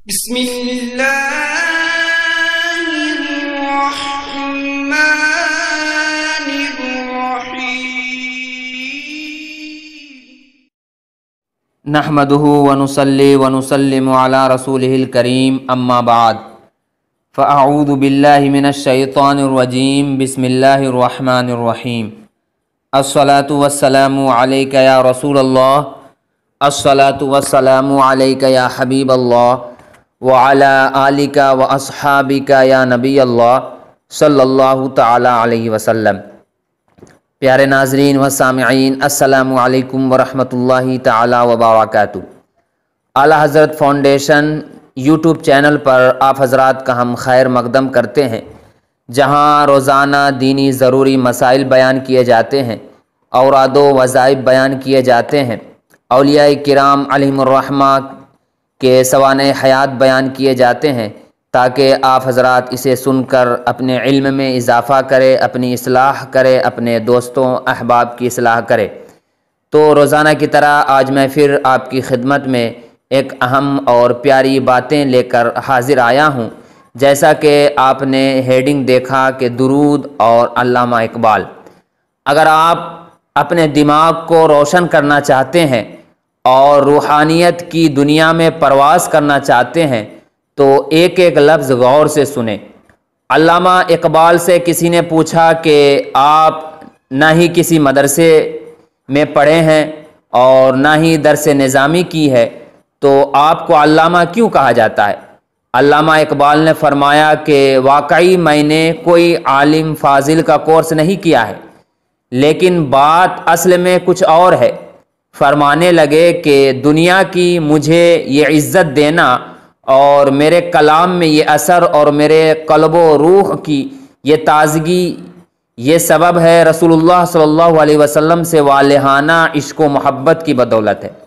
بسم اللہ الرحمن الرحیم نحمده ونصلي ونسلم على رسوله الكريم اما بعد فاعوذ بالله من الشيطان الرجيم بسم الله الرحمن الرحيم الصلاة والسلام عليك يا رسول الله الصلاة والسلام عليك يا حبيب الله وعلى آلك واصحابك يا نبی اللہ صلی اللہ تعالی علیہ وسلم۔ پیارے ناظرین و سامعین، السلام علیکم ورحمۃ اللہ تعالی وبرکاتہ۔ اعلیٰ حضرت فاؤنڈیشن یوٹیوب چینل پر آپ حضرات کا ہم خیر مقدم کرتے ہیں، جہاں روزانہ دینی ضروری مسائل بیان کیے جاتے ہیں، اوراد و وظائف بیان کیے جاتے ہیں، اولیاء کرام علیہم الرحمہ کے سوانح حیات بیان کیے جاتے ہیں، تاکہ آپ حضرات اسے سن کر اپنے علم میں اضافہ کرے، اپنی اصلاح کرے، اپنے دوستوں احباب کی اصلاح کرے۔ تو روزانہ کی طرح آج میں پھر آپ کی خدمت میں ایک اہم اور پیاری باتیں لے کر حاضر آیا ہوں۔ جیسا کہ آپ نے ہیڈنگ دیکھا کہ درود اور علامہ اقبال۔ اگر آپ اپنے دماغ کو روشن کرنا چاہتے ہیں اور روحانیت کی دنیا میں پرواز کرنا چاہتے ہیں تو ایک ایک لفظ غور سے سنیں۔ علامہ اقبال سے کسی نے پوچھا کہ آپ نہ ہی کسی مدرسے میں پڑھے ہیں اور نہ ہی درس نظامی کی ہے، تو آپ کو علامہ کیوں کہا جاتا ہے؟ علامہ اقبال نے فرمایا کہ واقعی میں نے کوئی عالم فاضل کا کورس نہیں کیا ہے، لیکن بات اصل میں کچھ اور ہے۔ فرمانے لگے کہ دنیا کی مجھے یہ عزت دینا اور میرے کلام میں یہ اثر اور میرے قلب و روح کی یہ تازگی، یہ سبب ہے رسول اللہ صلی اللہ علیہ وسلم سے والہانہ عشق و محبت کی بدولت ہے،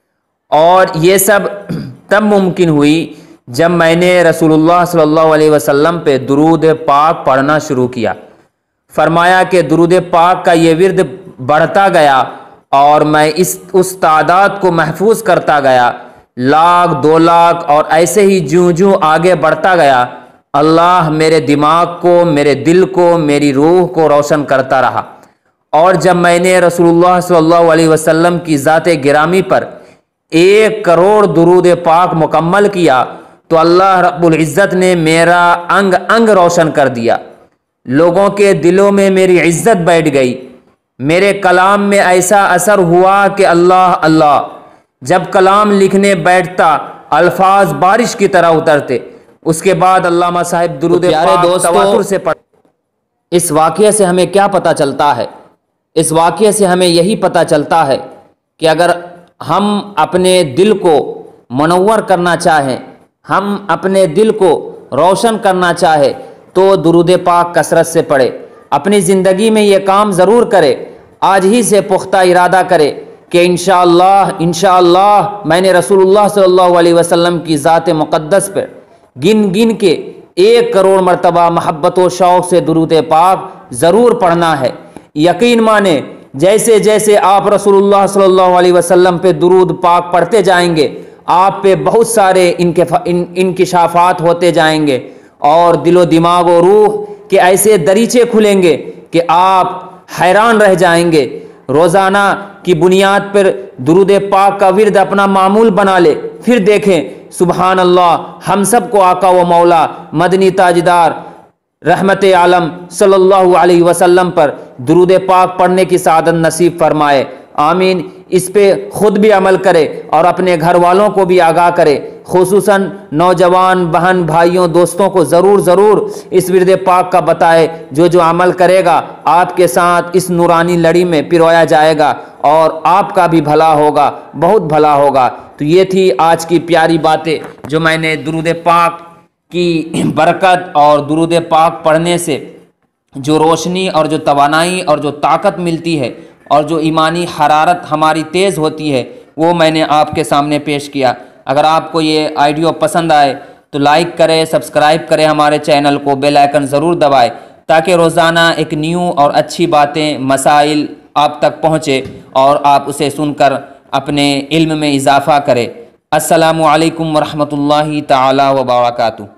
اور یہ سب تب ممکن ہوئی جب میں نے رسول اللہ صلی اللہ علیہ وسلم پہ درود پاک پڑھنا شروع کیا۔ فرمایا کہ درود پاک کا یہ ورد بڑھتا گیا اور میں اس تعداد کو محفوظ کرتا گیا، لاکھ، 2 لاکھ، اور ایسے ہی جوں جوں آگے بڑھتا گیا، اللہ میرے دماغ کو، میرے دل کو، میری روح کو روشن کرتا رہا۔ اور جب میں نے رسول اللہ صلی اللہ علیہ وسلم کی ذات گرامی پر 1 کروڑ درود پاک مکمل کیا تو اللہ رب العزت نے میرا انگ انگ روشن کر دیا، لوگوں کے دلوں میں میری عزت بیٹھ گئی، میرے کلام میں ایسا اثر ہوا کہ اللہ اللہ جب کلام لکھنے بیٹھتا الفاظ بارش کی طرح اترتے۔ اس کے بعد علامہ صاحب درود پاک تواتر سے پڑھ۔ اس واقعے سے ہمیں کیا پتہ چلتا ہے؟ اس واقعے سے ہمیں یہی پتہ چلتا ہے کہ اگر ہم اپنے دل کو منور کرنا چاہیں، ہم اپنے دل کو روشن کرنا چاہیں تو درود پاک کثرت سے پڑھے، اپنی زندگی میں یہ کام ضرور کرے، آج ہی سے پختہ ارادہ کرے کہ انشاءاللہ میں نے رسول اللہ صلی اللہ علیہ وسلم کی ذات مقدس پر گن گن کے 1 کروڑ مرتبہ محبت و شوق سے درود پاک ضرور پڑھنا ہے۔ یقین مانیں جیسے جیسے آپ رسول اللہ صلی اللہ علیہ وسلم پہ درود پاک پڑھتے جائیں گے، آپ پہ بہت سارے انکشافات ہوتے جائیں گے، اور دل و دماغ و روح کے ایسے دریچے کھلیں گے کہ آپ حیران رہ جائیں گے۔ روزانہ کی بنیاد پر درود پاک کا ورد اپنا معمول بنا لے، پھر دیکھیں سبحان اللہ ہم سب کو آقا و مولا مدنی تاجدار رحمت عالم صلی اللہ علیہ وسلم پر درود پاک پڑھنے کی سعادت نصیب فرمائے، آمین۔ اس پہ خود بھی عمل کرے اور اپنے گھر والوں کو بھی آگاہ کرے، خصوصاً نوجوان بہن بھائیوں دوستوں کو ضرور اس ورد پاک کا بتائے۔ جو عمل کرے گا آپ کے ساتھ اس نورانی لڑی میں پرویا جائے گا اور آپ کا بھی بھلا ہوگا، بہت بھلا ہوگا۔ تو یہ تھی آج کی پیاری باتیں جو میں نے درود پاک کی برکت اور درود پاک پڑھنے سے جو روشنی اور جو توانائی اور جو طاقت ملتی ہے اور جو ایمانی حرارت ہماری تیز ہوتی ہے وہ میں نے آپ کے سامنے پیش کیا۔ اگر آپ کو یہ آئیڈیو پسند آئے تو لائک کرے، سبسکرائب کرے ہمارے چینل کو، بیل آئیکن ضرور دبائے تاکہ روزانہ ایک نیو اور اچھی باتیں، مسائل آپ تک پہنچے اور آپ اسے سن کر اپنے علم میں اضافہ کرے۔ السلام علیکم ورحمۃ اللہ تعالی وبرکاتہ.